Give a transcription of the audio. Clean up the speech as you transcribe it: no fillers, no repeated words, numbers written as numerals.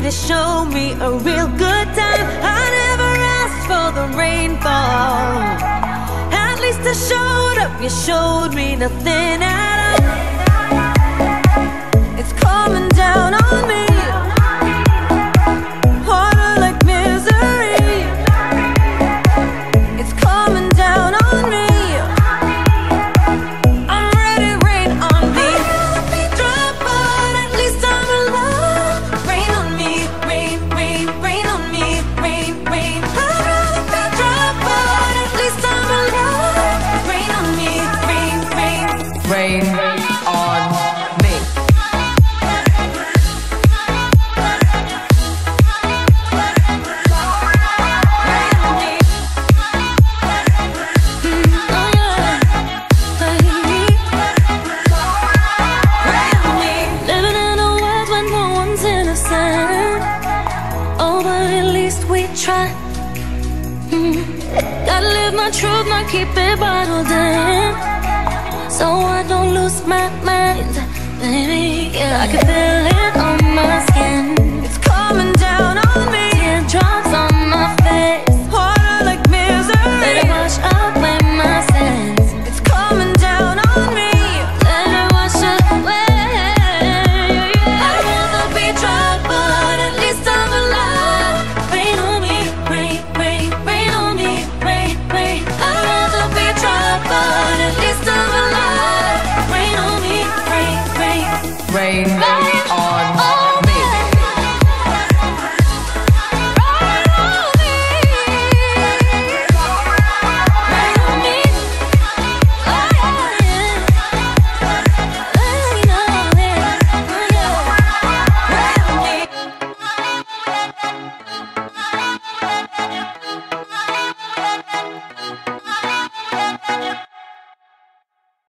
you showed me a real good time. I never asked for the rainfall. At least I showed up, you showed me nothing at all. It's coming down on me, harder like misery. It's coming down on me. I'm ready, rain on me. I'll be dry, but at least I'm alive. Rain on me, rain, rain, rain on me, rain, rain. I'd rather be dry, but at least I'm alive. Rain on me, rain, rain, Rain on me. Living in a world where no one's innocent. Oh, but at least we try. Gotta live my truth, not keep it bottled in, so I don't lose my mind. Baby, yeah, I can feel it on my skin.